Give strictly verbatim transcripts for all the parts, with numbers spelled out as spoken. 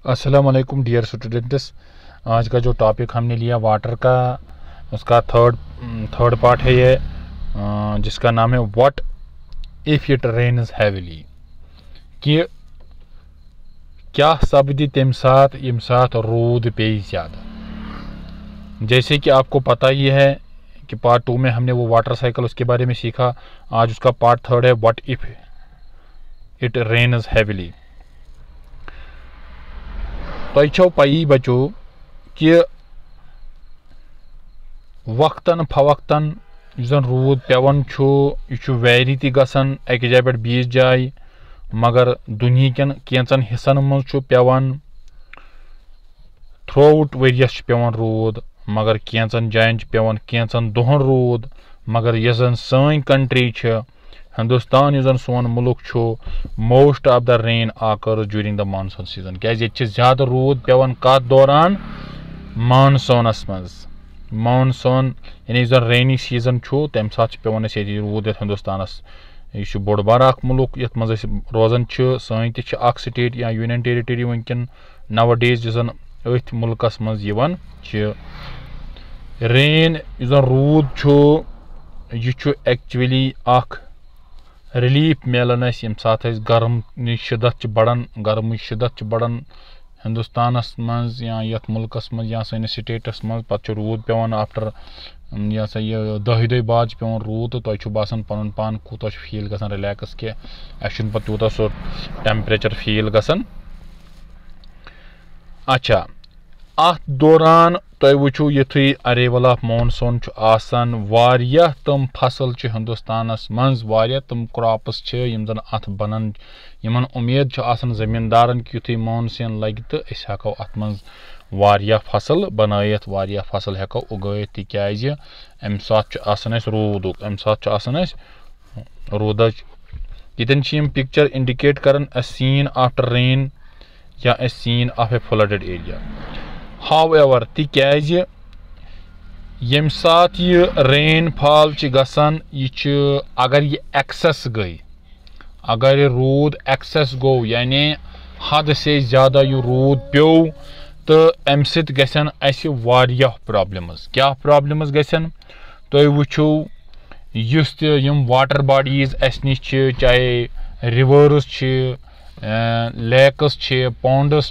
अस्सलाम वालेकुम dear students. आज का जो टॉपिक हमने लिया वाटर का, उसका थर्ड थर्ड पार्ट है ये, जिसका नाम है what if it rains heavily. कि क्या सपदि तम साथ यम साथ रूद पे ज़्यादा। जैसे कि आपको पता ही है कि पार्ट टू में हमने वो वाटर साइकिल उसके बारे में सीखा। आज उसका पार्ट थर्ड है what if it rains heavily. तो छो पई बचो कि वक्तन फवक्तन जन रूद पेवन यह वैरी ति गसन एक जाय पे बीस जाय, मगर दुनिया कैंचन हिस्सन मज पेवन थ्रू आउट वरियस पेवन रूद, मगर कैंचन जायन पेवन कैंचन दोहन रूद। मगर यह जन सन कंट्री हिंदुस्तान यह सोन मुल्क most of the rain occurs during the monsoon season. क्या ज्यादा रूद पेवन कत दौरान मानसूनस मज। मानसून यानी जन रेनी सीजन तम सात पेवन रूद हिंदुस्तानस। यह बोड़ बार मुल्क ये मज रोजान सन तक स्टेट या यूनियन टेरिटरी वनकन नव डेज जन अथ मुल्कस मज रेन जन रूद यह एक्चुअली अख रिलीफ मिलान यम सात गर्म शिदत बढ़ान गर्म शिदत बढ़ान हिंदुस्तानस मज या यथ मुल्कस मज या सैनिस स्टेटस मज। पत रूद पेवन आफ्टर यह सा यह दह दह बाद पेवन रूद, तो तुम बासान पन पान कूत फील गसान रिलैक्स कि अस पे तूत सो टेम्परेचर फील गसान। अच्छा, अत दौरान तुम वो युथी अरेवल ऑफ मानसून आसान वारिया तम फसल हिंदुस्तानस मज, वारिया तम क्रॉप्स यम जन अत बनन, यमन उम्मीद आसान जमींदारन कि युथी मानसून लगे तो अस हेको अत मज वारिया फसल बनायत, वारिया फसल हेको उगैत, तिक्याज अम साथ आसान रूदुक, अम साथ आसान रूदच। यतन यम पिक्चर इंडिकेट करन अ सीन आफ्टर रेन या a scene of a flooded area. However तिक्याज यम साथ यह रेन फॉल गसान यह अगर यह एक्सेस गई, अगर यह रूद एक्सेस गो यानी हद से ज़्यादा यह रूद प्यो, तो अम सत गसन अस वारियाह प्रॉब्लम्स। क्या प्रॉब्लम्स गसन तुम वो युस त यम वाटर बॉडीज अस निश चाहे रिवर्स लेक्स पॉन्ड्स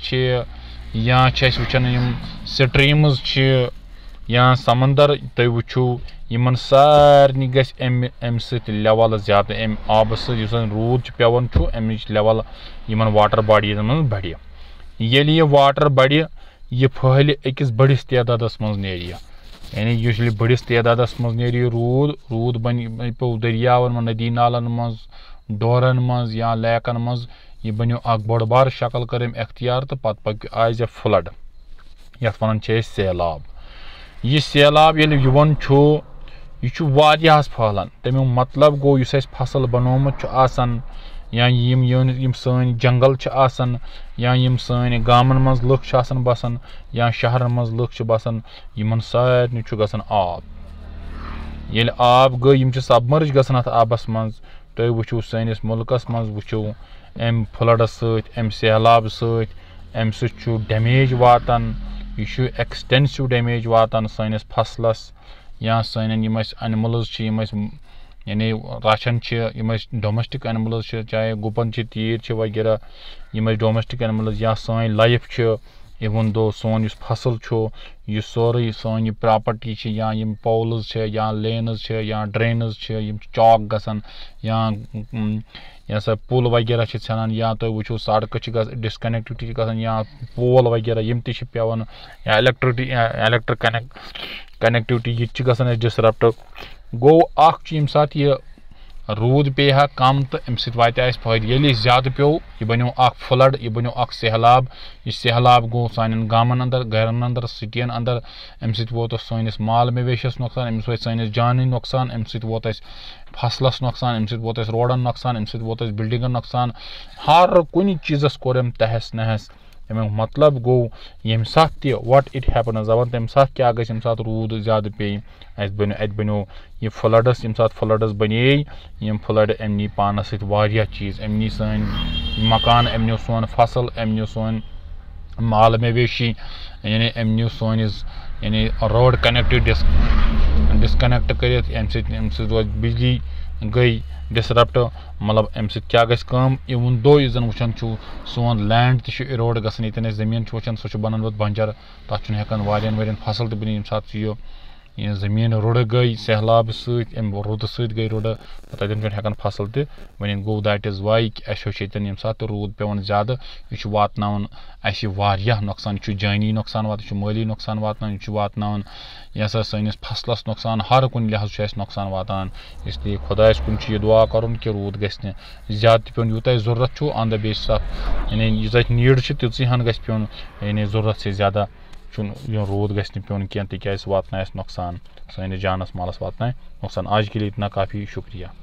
या वुचन यम स्ट्रीम्स या समंदर, तुम वो यमन सारे गस अम सत लेवल ज्यादा अम आब सत रूद पेवन अम लेवल यमन वाटर बॉडीज मज बढ़। ये यह वाटर बढ़ यह फहल अकिस बड़िस तदादस मज नेर, यानी यूजली बड़िस तदादस मज नेर रूद रूद बन पे दरियावन नदी नालन मज डोरन मज या लैकन मज। यह बनो अख बड़ बार शक्ल कर अख्तियार, तो पत पक आज ए फ्लड यथ वन सैलाब। यह सैलाब ये युवन यह वारियाहस फहलान, तमिक मतलब गो युस अस फसल बनोमुत आसान या यम यम सन जंगल आसान या यम सन गामन मज लुक आसान बसान या शहरन मज लुक बसान, यमन सारे गसान आब। ये आब गई यम सबमर्ज गसान अथ आबस मज। तुम वो सैनिस मुल्कस मज वो अम फ्लडस सत अम सैलाब सत अम सत डैमेज वातान, यह एक्सटेंसिव डैमेज वातान सैनिस फसलस या सन यम एनिमल्स यम यानी राशन यम डोमेस्टिक एनिमल्स चाहे गुपन तीर वगैरह यम डोमेस्टिक एनिमल्स या सन लाइफ इवन दो सोन फसल यह सोरे सन प्रॉपर्टी या यम पोल्स या लेन्स या ड्रेन्स यम चौक गसान या यह सा पुल वगैरह सान, या तुम वो सड़क डिसकनेक्टिविटी गसान या पोल वगैरह यम पेवन या इलेक्ट्रिसिटी इलेक्ट्रिक कनेक्ट कनेक्टिविटी यह गसान डिसरप्ट। गो अख यम साथ यह रूद पे हा कम तो अम सत फायद, ये ज्यादा प्यो यह बनो अख फ्लड, यह बनो अख सैलाब। यह सैलाब गो सान गामन अंदर गरन अंदर सिटियन अंदर, अम सत वोत सैनिस माल मवेशियस नुकसान, अम सत सैनिस जानी नुकसान, अम सत वोत फसलस नुकसान, अम सत वोत रोडन नुकसान, अम सत वोत बिल्डिंगन नुकसान, हर कुन चीजस कोर तहस नहस। अमुक मतलब गो यम साथ तह व्हाट इट हैपन्स दपान तम साथ क्या गई यम साथ रूद ज्यादा पे अस बनो अत बनो यह फ्लडस यम साथ फ्लडस बने यम फ्लड अम नी पानस सत वारिया चीज, अम नी सन मकान, अम नो सोन फसल, अम नो सोन माल मवेशी यानी अम नी सोनिस यानी रोड कनेक्ट डिस डिसकनेक्ट कर रोज बिजली गई डिसरप्ट मतलब अम क्या गम इवन दो यह जन वुचान सोन लैंड तरोड गसान ये जमीन वुचान सह बनान बंजर तथ हेकान वारियन वरियन फसल तो बन ये सात यह यह जमीन रुड़ गई सहलाब सत रुद सत गई रुड़ तथन पे हेकान फसल तो वन गो दैट इज वाई ये सात रूद पेवन ज्यादा यह वातान नुकसान यह जानी नुकसान वात यह माली नुकसान वातान यह वातान यह सा सैनिस फसलस नुकसान हर कुन लिहाज नुकसान वातान इसलिए खुदायस कुन यह दुआ करुन कि रूद गि ज्यादा पे यूत जरूरत अंद बे यानी यूत नीड तीसरी हन गि पे यानी जरूरत से ज्यादा यह रूद गि पे क्या तिक वातान नुकसान सैनिस जानस मालस वातान नुकसान। आज के लिए इतना काफ़ी शुक्रिया।